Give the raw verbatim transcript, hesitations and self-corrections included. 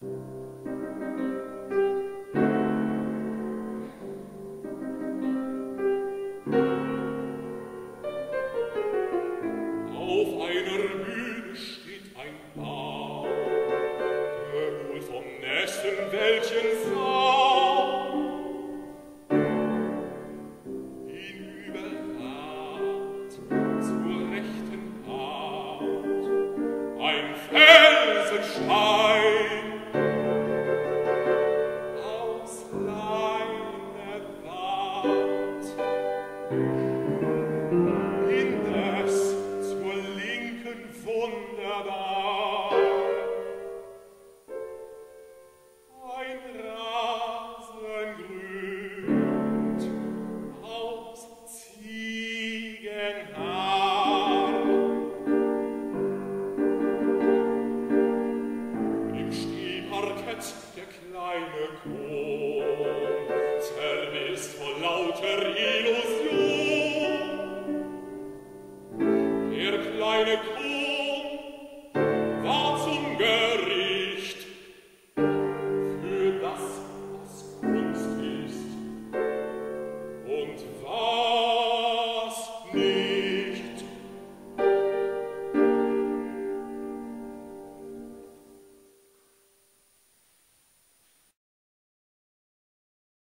Auf einer Bühne steht ein Paar, der wohl vom nächsten Wäldchen sah. Ihn überragt zur rechten Art ein Felsenstein aus Leinewand. Indes zur Linken wunderbar ein Rasen grünt aus Ziegenhaar. Im Stehparkett der kleine Chor zerrisst vor lauter Illusion.